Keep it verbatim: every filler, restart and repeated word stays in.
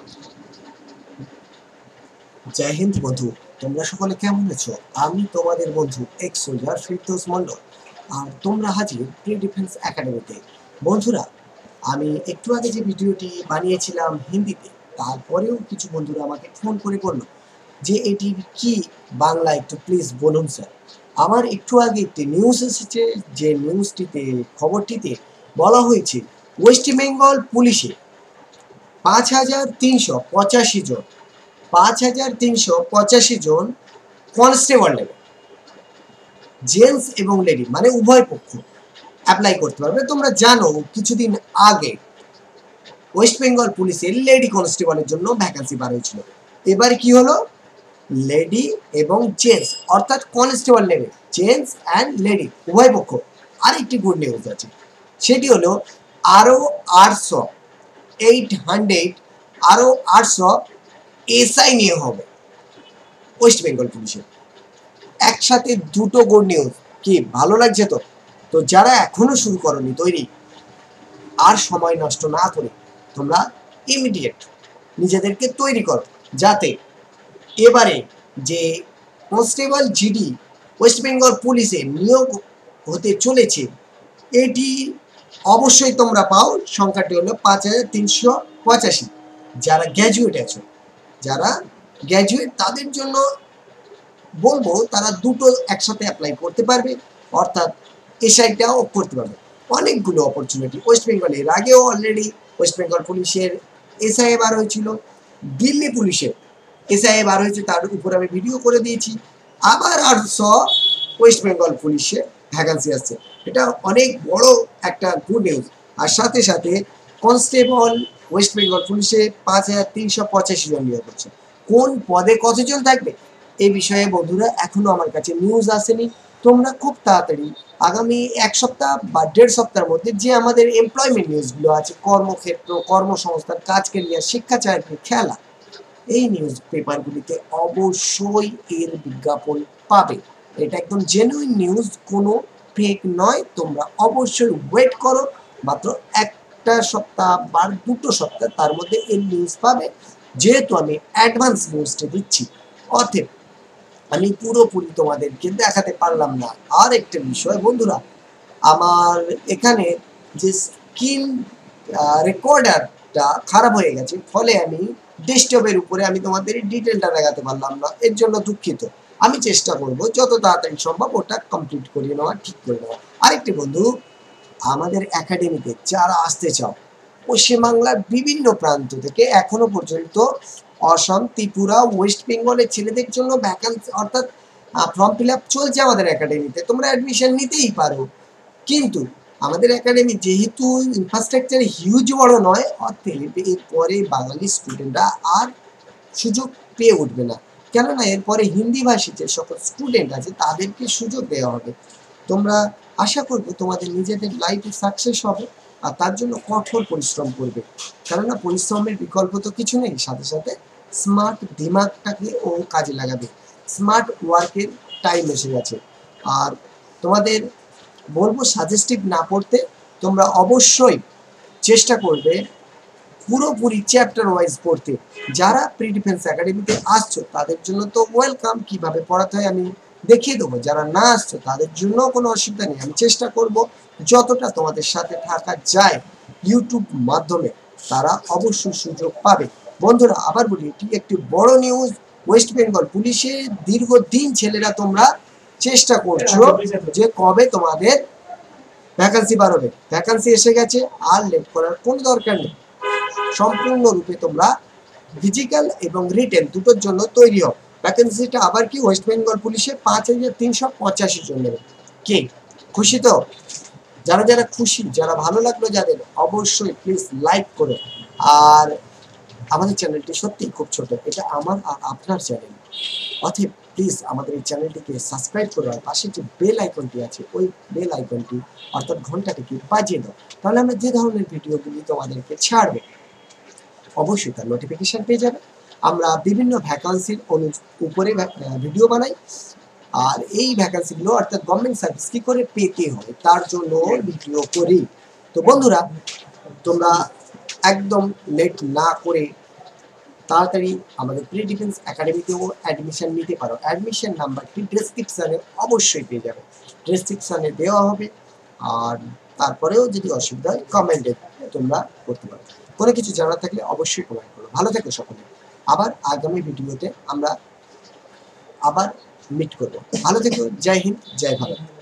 জয় হিন্দ বন্ধু, তোমরা সকলে কেমন আছো? আমি তোমাদের বন্ধু এক্স সোলজার ফেরদৌস মন্ডল, আর তোমরা হাজির প্রি ডিফেন্স একাডেমিতে। বন্ধুরা, আমি একটু আগে যে ভিডিওটি বানিয়েছিলাম হিন্দিতে, তারপরেও কিছু বন্ধুরা আমাকে ফোন করে বলল যে এটি কি বাংলা একটু প্লিজ বলুন স্যার। আমার একটু আগে একটি নিউজ এসেছে, যে নিউজটিতে খবরটিতে বলা হয়েছে ওয়েস্ট বেঙ্গল পুলিশে পাঁচ হাজার তিনশো পঁচাশি জন পাঁচ হাজার তিনশো পঁচাশি জন কনস্টেবল নেবে, জেন্টস এবং লেডি মানে উভয় পক্ষ অ্যাপ্লাই করতে পারবে। তোমরা জানো কিছুদিন আগে ওয়েস্ট বেঙ্গল পুলিশের লেডি কনস্টেবলের জন্য ভ্যাকান্সি বার হয়েছিল। এবার কি হলো, লেডি এবং জেন্টস অর্থাৎ কনস্টেবল নেবে, জেন্টস অ্যান্ড লেডি উভয় পক্ষ। আরেকটি গুড নিউজ আছে, সেটি হলো আরও আটশো এইট হান্ড্রেড আরও আটশো এসআই নিয়ে হবে ওয়েস্ট বেঙ্গল পুলিশের। একসাথে দুটো গুড নিউজ, কি ভালো লাগছে তো? তো যারা এখনো শুরু করনি তৈরি, আর সময় নষ্ট না করে তোমরা ইমিডিয়েট নিজেদেরকে তৈরি করো, যাতে এবারে যে কনস্টেবল জিডি ওয়েস্ট বেঙ্গল পুলিশে নিয়োগ হতে চলেছে, এটি অবশ্যই তোমরা পাও। সংখ্যাটি হলো পাঁচ হাজার তিনশো পঁচাশি। যারা গ্র্যাজুয়েট আছো, যারা গ্র্যাজুয়েট তাদের জন্য বলবো তারা দুটো একসাথে অ্যাপ্লাই করতে পারবে, অর্থাৎ এসআইটাও করতে পারবে। অনেকগুলো অপরচুনিটি ওয়েস্ট বেঙ্গলে, এর আগেও অলরেডি ওয়েস্ট বেঙ্গল পুলিশের এসআই বার হয়েছিল, দিল্লি পুলিশের এসআই বার হয়েছে, তার উপর আমি ভিডিও করে দিয়েছি। আবার আটশো ওয়েস্ট বেঙ্গল পুলিশের ভ্যাকান্সি আসছে, এটা অনেক বড় একটা গুড নিউজ। আর সাথে সাথে কনস্টেবল ওয়েস্ট বেঙ্গল পুলিশে পাঁচ হাজার তিনশো পঁচাশি জন নিয়োগ করছে। কোন পদে কতজন থাকবে এই বিষয়ে বন্ধুরা এখনো আমার কাছে নিউজ আসেনি। তোমরা খুব তাড়াতাড়ি আগামী এক সপ্তাহ বা দেড় সপ্তাহের মধ্যে যে আমাদের এমপ্লয়মেন্ট নিউজগুলো আছে, কর্মক্ষেত্র, কর্মসংস্থান, কাজ কেরিয়ার, শিক্ষা, চাকরি, খেলা, এই নিউজ পেপারগুলিতে অবশ্যই এর বিজ্ঞাপন পাবে। এটা একদম জেনুইন নিউজ, কোনো ফেক নয়। তোমরা অবশ্যই ওয়েট করো, মাত্র একটা সপ্তাহ বা দুটো সপ্তাহ, তার মধ্যে এই নিউজ পাবে। যেহেতু আমি অ্যাডভান্স নিউজটা দিচ্ছি, অতএব আমি পুরোপুরি তোমাদেরকে দেখাতে পারলাম না। আর একটা বিষয় বন্ধুরা, আমার এখানে যে স্ক্রিন রেকর্ডারটা খারাপ হয়ে গেছে, ফলে আমি ডেস্কটপের উপরে আমি তোমাদের ডিটেলটা দেখাতে পারলাম না, এর জন্য দুঃখিত। আমি চেষ্টা করব যত তাড়াতাড়ি সম্ভব ওটা কমপ্লিট করিয়ে নেওয়া, ঠিক করে নেওয়া। আরেকটি বন্ধু, আমাদের একাডেমিতে যারা আসতে চাও, পশ্চিমবাংলার বিভিন্ন প্রান্ত থেকে এখনো পর্যন্ত অসম, ত্রিপুরা, ওয়েস্ট বেঙ্গলের ছেলেদের জন্য ভ্যাকান্সি অর্থাৎ ফর্ম ফিল আপ চলছে আমাদের একাডেমিতে। তোমরা অ্যাডমিশন নিতেই পারো, কিন্তু আমাদের একাডেমি যেহেতু ইনফ্রাস্ট্রাকচার হিউজ বড় নয়, অতএব এরপরে বাঙালি স্টুডেন্টরা আর সুযোগ পেয়ে উঠবে না, কেননা এরপরে হিন্দি ভাষী যে সকল স্টুডেন্ট আছে তাদেরকে সুযোগ দেওয়া হবে। তোমরা আশা করবো তোমাদের নিজেদের লাইফে সাকসেস হবে, আর তার জন্য কঠোর পরিশ্রম করবে, কেননা পরিশ্রমের বিকল্প তো কিছু নেই। সাথে সাথে স্মার্ট দিমাগটাকে ও কাজে লাগাবে, স্মার্ট ওয়ার্কের টাইম এসে গেছে। আর তোমাদের বলবো সাজেস্টিভ না পড়তে, তোমরা অবশ্যই চেষ্টা করবে পুরোপুরি চ্যাপ্টার ওয়াইজ পড়তে। যারা প্রি ডিফেন্স একাডেমিতে আসছো তাদের জন্য তো ওয়েলকাম, কিভাবে পড়াতে হয় আমি দেখিয়ে দেবো। যারা না আসছো তাদের জন্য কোনো অসুবিধা নেই, আমি চেষ্টা করব যতটা তোমাদের সাথে থাকা যায় ইউটিউব মাধ্যমে, তারা অবশ্যই সুযোগ পাবে। বন্ধুরা আবার বলি, এটি একটি বড় নিউজ। ওয়েস্ট বেঙ্গল পুলিশে দীর্ঘদিন ছেলেরা তোমরা চেষ্টা করছো যে কবে তোমাদের ভ্যাকান্সি বার হবে, ভ্যাকান্সি এসে গেছে, আর লেট করার কোনো দরকার নেই। সম্পূর্ণরূপে তোমরা ফিজিক্যাল এবং রিটেন দুটোর জন্য তৈরি হও। ভ্যাকেন্সিটা আবার কি, ওয়েস্ট বেঙ্গল পুলিশে পাঁচ হাজার তিনশো পঁচাশি জন নেবে। কি খুশি তো? যারা যারা খুশি, যারা ভালো লাগলো যাদের, অবশ্যই প্লিজ লাইক করো। আর আমাদের চ্যানেলটি সত্যিই খুব ছোট, এটা আমার আর আপনার চ্যানেল, অতএব প্লিজ আমাদের এই চ্যানেলটিকে সাবস্ক্রাইব করো, আর পাশে যে বেল আইকনটি আছে ওই বেল আইকনটি অর্থাৎ ঘন্টাটিকে বাজিয়ে দাও, তাহলে আমরা যে ধরনের ভিডিওগুলি তোমাদেরকে ছাড়বো অবশ্যই তার নোটিফিকেশান পেয়ে যাবে। আমরা বিভিন্ন ভ্যাকান্সির উপরে ভিডিও বানাই, আর এই ভ্যাকান্সিগুলো অর্থাৎ গভর্নমেন্ট সার্ভিস কী করে পেতে হয় তার জন্য ভিডিও করি। তো বন্ধুরা তোমরা একদম লেট না করে তাড়াতাড়ি আমাদের প্রি ডিফেন্স একাডেমিতেও অ্যাডমিশন নিতে পারো। অ্যাডমিশন নাম্বারটি ডেসক্রিপশানে অবশ্যই পেয়ে যাবে, ডেসক্রিপশানে দেওয়া হবে। আর তারপরেও যদি অসুবিধা হয় কমেন্টে তোমরা করতে পারো। কোনো কিছু জানার থাকলে অবশ্যই কমেন্ট করো। ভালো থেকো সকলে, আবার আগামী ভিডিওতে আমরা আবার মিট করবো। ভালো থেকো, জয় হিন্দ, জয় ভারত।